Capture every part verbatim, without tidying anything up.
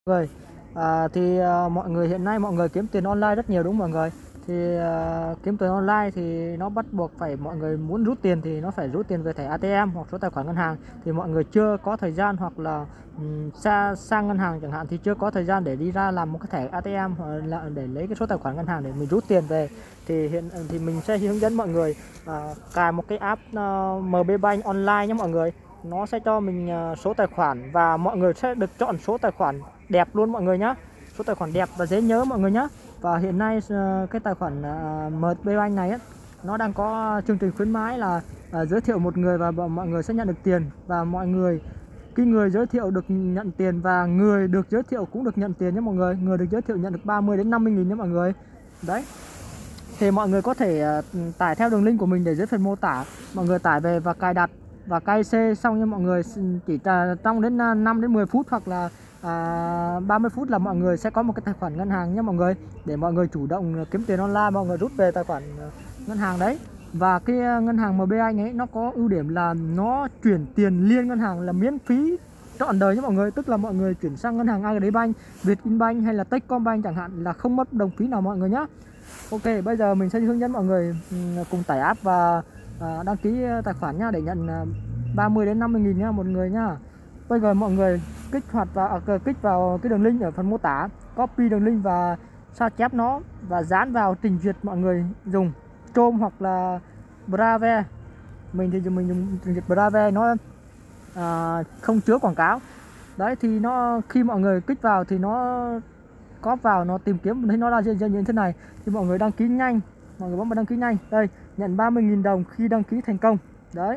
người à, thì à, mọi người hiện nay mọi người kiếm tiền online rất nhiều đúng không mọi người? Thì à, kiếm tiền online thì nó bắt buộc phải mọi người muốn rút tiền thì nó phải rút tiền về thẻ a tê em hoặc số tài khoản ngân hàng, thì mọi người chưa có thời gian hoặc là um, xa sang ngân hàng chẳng hạn thì chưa có thời gian để đi ra làm một cái thẻ a tê em hoặc là để lấy cái số tài khoản ngân hàng để mình rút tiền về, thì hiện thì mình sẽ hướng dẫn mọi người à, cài một cái app uh, em bê Bank online nhé mọi người. Nó sẽ cho mình uh, số tài khoản và mọi người sẽ được chọn số tài khoản đẹp luôn mọi người nhé, số tài khoản đẹp và dễ nhớ mọi người nhé. Và hiện nay cái tài khoản em bê Bank này ấy, nó đang có chương trình khuyến mãi là uh, giới thiệu một người và mọi người sẽ nhận được tiền, và mọi người cái người giới thiệu được nhận tiền và người được giới thiệu cũng được nhận tiền nhé mọi người. Người được giới thiệu nhận được ba mươi đến năm mươi nghìn nhé mọi người. Đấy, thì mọi người có thể uh, tải theo đường link của mình để dưới phần mô tả, mọi người tải về và cài đặt và cài xe xong nha mọi người. Chỉ trong đến năm đến mười phút hoặc là à, ba mươi phút là mọi người sẽ có một cái tài khoản ngân hàng nhé mọi người, để mọi người chủ động kiếm tiền online, mọi người rút về tài khoản ngân hàng đấy. Và cái ngân hàng em bê Bank ấy nó có ưu điểm là nó chuyển tiền liên ngân hàng là miễn phí trọn đời nhé mọi người, tức là mọi người chuyển sang ngân hàng Agribank, Vietinbank hay là Techcombank chẳng hạn là không mất đồng phí nào mọi người nhé. Ok, bây giờ mình sẽ hướng dẫn mọi người cùng tải app và à, đăng ký tài khoản nhá, để nhận ba mươi đến năm mươi nghìn nhá một người nhá. Bây giờ mọi người kích hoạt vào à, kích vào cái đường link ở phần mô tả, copy đường link và sao chép nó và dán vào trình duyệt mọi người dùng Chrome hoặc là Brave. Mình thì mình dùng trình duyệt Brave, nó à, không chứa quảng cáo. Đấy thì nó khi mọi người kích vào thì nó có vào nó tìm kiếm thấy nó ra như thế này, thì mọi người đăng ký nhanh, mọi người bấm vào đăng ký nhanh. Đây, nhận ba mươi nghìn đồng khi đăng ký thành công. Đấy,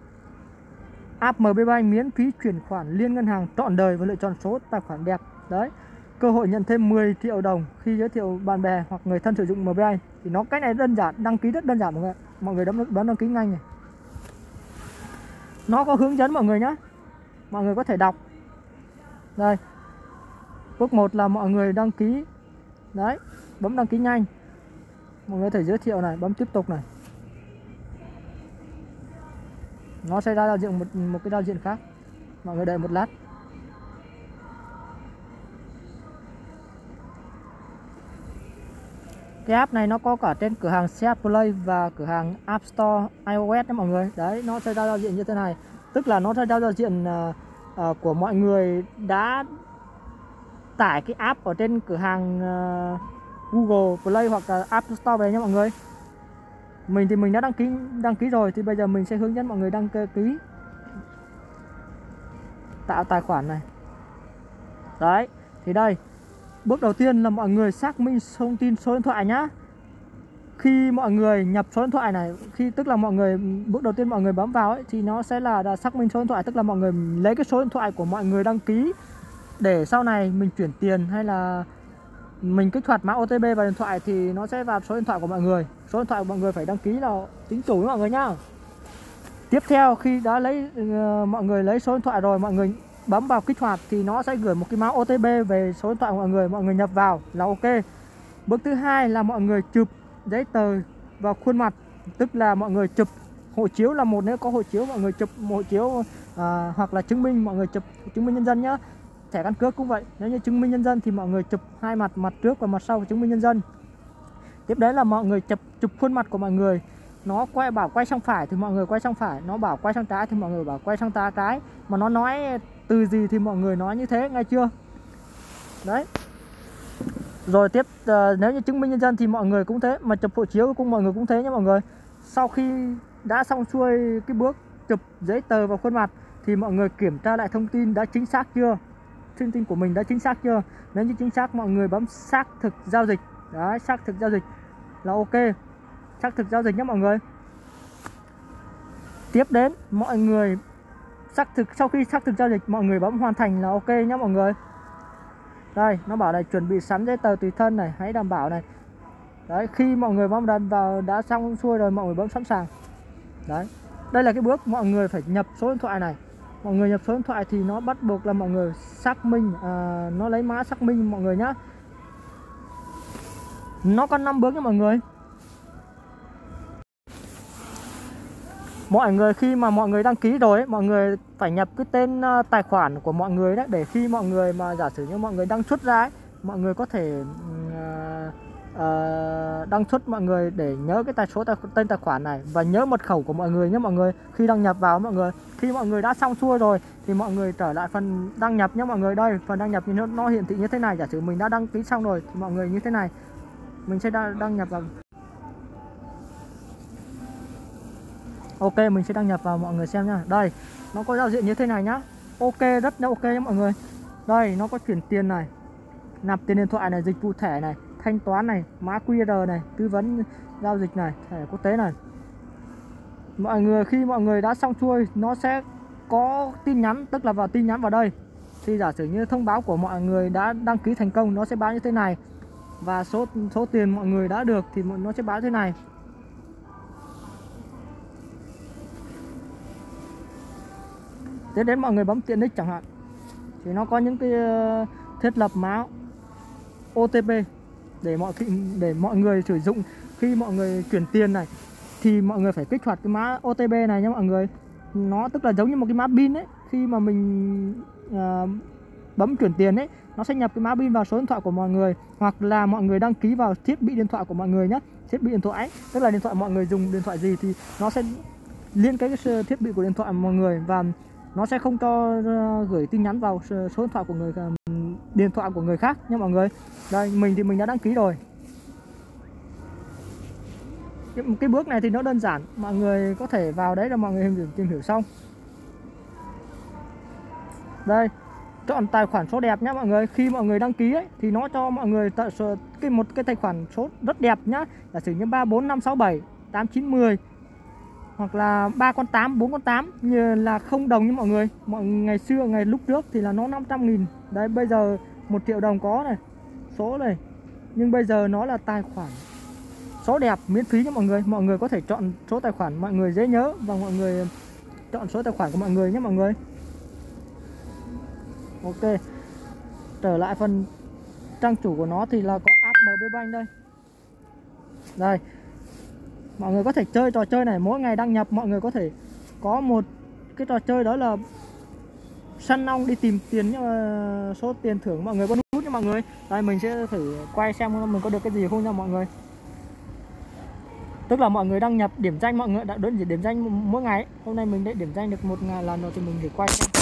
app em bê Bank miễn phí chuyển khoản liên ngân hàng trọn đời và lựa chọn số tài khoản đẹp. Đấy, cơ hội nhận thêm mười triệu đồng khi giới thiệu bạn bè hoặc người thân sử dụng em bê Bank. Thì nó cái này đơn giản, đăng ký rất đơn giản mọi người. Mọi người bấm bấm đăng ký nhanh này. Nó có hướng dẫn mọi người nhé, mọi người có thể đọc. Đây, bước một là mọi người đăng ký. Đấy, bấm đăng ký nhanh. Mọi người có thể giới thiệu này, bấm tiếp tục này. Nó sẽ ra giao diện một, một cái giao diện khác. Mọi người đợi một lát. Cái app này nó có cả trên cửa hàng xê hát Play và cửa hàng App Store iOS đấy mọi người. Đấy, nó sẽ ra giao diện như thế này. Tức là nó sẽ ra giao diện uh, uh, của mọi người đã tải cái app ở trên cửa hàng uh, Google Play hoặc là App Store về nha mọi người. Mình thì mình đã đăng ký đăng ký rồi, thì bây giờ mình sẽ hướng dẫn mọi người đăng ký tạo tài khoản này. Đấy, thì đây, bước đầu tiên là mọi người xác minh thông tin số điện thoại nhá. Khi mọi người nhập số điện thoại này, khi tức là mọi người bước đầu tiên mọi người bấm vào ấy, thì nó sẽ là, là xác minh số điện thoại, tức là mọi người lấy cái số điện thoại của mọi người đăng ký để sau này mình chuyển tiền hay là mình kích hoạt mã ô tê pê vào điện thoại thì nó sẽ vào số điện thoại của mọi người. Số điện thoại của mọi người phải đăng ký là chính chủ với mọi người nhá. Tiếp theo khi đã lấy uh, mọi người lấy số điện thoại rồi, mọi người bấm vào kích hoạt thì nó sẽ gửi một cái mã ô tê pê về số điện thoại của mọi người, mọi người nhập vào là ok. Bước thứ hai là mọi người chụp giấy tờ vào khuôn mặt, tức là mọi người chụp hộ chiếu là một, nếu có hộ chiếu mọi người chụp hộ chiếu uh, hoặc là chứng minh, mọi người chụp chứng minh nhân dân nhá. Thẻ căn cước cũng vậy, nếu như chứng minh nhân dân thì mọi người chụp hai mặt, mặt trước và mặt sau của chứng minh nhân dân. Tiếp đến là mọi người chụp chụp khuôn mặt của mọi người, nó quay bảo quay sang phải thì mọi người quay sang phải, nó bảo quay sang trái thì mọi người bảo quay sang ta trái, mà nó nói từ gì thì mọi người nói như thế, nghe chưa? Đấy. Rồi tiếp uh, nếu như chứng minh nhân dân thì mọi người cũng thế, mà chụp hộ chiếu cũng mọi người cũng thế nhé mọi người. Sau khi đã xong xuôi cái bước chụp giấy tờ vào khuôn mặt thì mọi người kiểm tra lại thông tin đã chính xác chưa, thông tin của mình đã chính xác chưa. Nếu như chính xác mọi người bấm xác thực giao dịch. Đấy, xác thực giao dịch là ok, xác thực giao dịch nhé mọi người. Tiếp đến mọi người xác thực, sau khi xác thực giao dịch mọi người bấm hoàn thành là ok nhé mọi người. Đây, nó bảo này chuẩn bị sẵn giấy tờ tùy thân này, hãy đảm bảo này. Đấy, khi mọi người bấm đặt vào đã xong xuôi rồi mọi người bấm sẵn sàng. Đấy, đây là cái bước mọi người phải nhập số điện thoại này. Mọi người nhập số điện thoại thì nó bắt buộc là mọi người xác minh, à, nó lấy mã xác minh mọi người nhá. Nó có năm bước nha mọi người. mọi người khi mà mọi người đăng ký rồi ấy, mọi người phải nhập cái tên uh, tài khoản của mọi người đấy, để khi mọi người mà giả sử như mọi người đăng xuất ra ấy, mọi người có thể uh, uh, đăng xuất mọi người để nhớ cái tài số tài, tên tài khoản này và nhớ mật khẩu của mọi người nhé mọi người. Khi đăng nhập vào mọi người, khi mọi người đã xong xuôi rồi thì mọi người trở lại phần đăng nhập nhé mọi người. Đây phần đăng nhập thì nó, nó hiển thị như thế này. Giả sử mình đã đăng ký xong rồi thì mọi người như thế này, mình sẽ đăng, đăng nhập vào. Ok, mình sẽ đăng nhập vào mọi người xem nhá. Đây, nó có giao diện như thế này nhá. Ok, rất là ok nhá mọi người. Đây, nó có chuyển tiền này, nạp tiền điện thoại này, dịch vụ thẻ này, thanh toán này, mã quy rờ này, tư vấn giao dịch này, thẻ quốc tế này. Mọi người khi mọi người đã xong xuôi, nó sẽ có tin nhắn, tức là vào tin nhắn vào đây. Thì giả sử như thông báo của mọi người đã đăng ký thành công, nó sẽ báo như thế này. Và số số tiền mọi người đã được thì nó sẽ báo như thế này. Tiếp đến mọi người bấm tiện ích chẳng hạn, thì nó có những cái uh, thiết lập mã ô tê pê để mọi để mọi người sử dụng khi mọi người chuyển tiền này, thì mọi người phải kích hoạt cái mã ô tê pê này nhé mọi người. Nó tức là giống như một cái mã pin ấy, khi mà mình uh, bấm chuyển tiền ấy, nó sẽ nhập cái mã pin vào số điện thoại của mọi người, hoặc là mọi người đăng ký vào thiết bị điện thoại của mọi người nhé. Thiết bị điện thoại ấy, tức là điện thoại mọi người dùng điện thoại gì thì nó sẽ liên kết cái thiết bị của điện thoại mọi người, và nó sẽ không cho gửi tin nhắn vào số điện thoại của người điện thoại của người khác nha mọi người. Đây, mình thì mình đã đăng ký rồi. Cái, cái bước này thì nó đơn giản, mọi người có thể vào đấy là mọi người tìm hiểu xong. Đây, chọn tài khoản số đẹp nhé mọi người. Khi mọi người đăng ký ấy, thì nó cho mọi người tại cái một cái tài khoản số rất đẹp nhá. Giả sử như ba bốn năm sáu bảy tám chín mười, hoặc là ba con tám, bốn con tám, như là không đồng như mọi người. Mọi ngày xưa, ngày lúc trước thì là nó năm trăm nghìn. Đấy, bây giờ một triệu đồng có này, số này. Nhưng bây giờ nó là tài khoản số đẹp miễn phí cho mọi người. Mọi người có thể chọn số tài khoản mọi người dễ nhớ, và mọi người chọn số tài khoản của mọi người nhé mọi người. Ok, trở lại phần trang chủ của nó thì là có app em bê Bank đây. Đây, mọi người có thể chơi trò chơi này. Mỗi ngày đăng nhập mọi người có thể có một cái trò chơi, đó là săn ong đi tìm tiền, số tiền thưởng mọi người có nút nha mọi người. Đây, mình sẽ thử quay xem mình có được cái gì không nha mọi người. Tức là mọi người đăng nhập điểm danh, mọi người đã đến điểm danh mỗi ngày. Hôm nay mình đã điểm danh được một ngày lần rồi thì mình thử quay xem.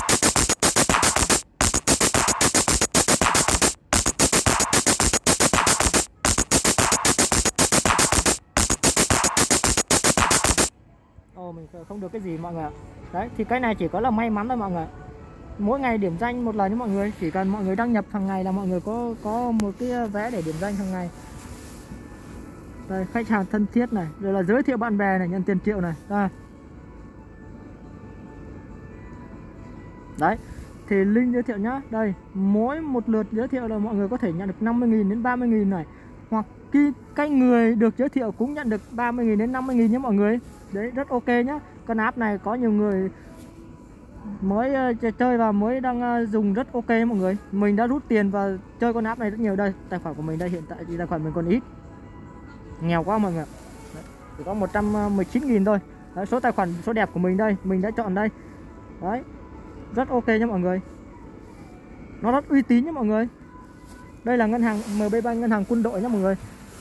Ồ, mình không được cái gì mọi người ạ. Đấy, thì cái này chỉ có là may mắn thôi mọi người. Mỗi ngày điểm danh một lần nha mọi người. Chỉ cần mọi người đăng nhập hàng ngày là mọi người có có một cái vé để điểm danh hàng ngày. Đây, khách hàng thân thiết này, rồi là giới thiệu bạn bè này, nhận tiền triệu này. Đây. Đấy, thì link giới thiệu nhá. Đây, mỗi một lượt giới thiệu là mọi người có thể nhận được năm mươi nghìn đến ba mươi nghìn này. Hoặc khi cái người được giới thiệu cũng nhận được ba mươi nghìn đến năm mươi nghìn nhé mọi người. Đấy, rất ok nhá. Con app này có nhiều người mới chơi và mới đang dùng, rất ok mọi người. Mình đã rút tiền và chơi con app này rất nhiều. Đây, tài khoản của mình đây, hiện tại thì tài khoản mình còn ít, nghèo quá mọi người. Đấy, chỉ có một trăm mười chín nghìn thôi. Đấy, số tài khoản số đẹp của mình đây, mình đã chọn đây. Đấy, rất ok nha mọi người. Nó rất uy tín nha mọi người. Đây là ngân hàng em bê Bank, ngân hàng quân đội nha mọi người.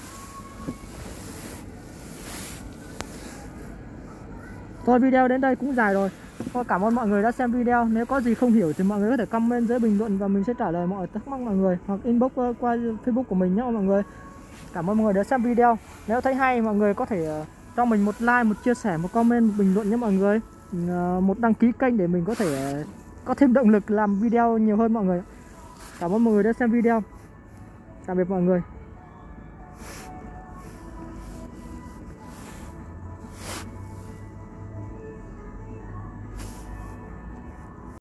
Thôi video đến đây cũng dài rồi. Thôi, cảm ơn mọi người đã xem video. Nếu có gì không hiểu thì mọi người có thể comment dưới bình luận và mình sẽ trả lời mọi thắc mắc mọi người, hoặc inbox qua Facebook của mình nhé mọi người. Cảm ơn mọi người đã xem video. Nếu thấy hay mọi người có thể cho mình một like, một chia sẻ, một comment, một bình luận nhé mọi người. Một đăng ký kênh để mình có thể có thêm động lực làm video nhiều hơn mọi người. Cảm ơn mọi người đã xem video. Tạm biệt mọi người.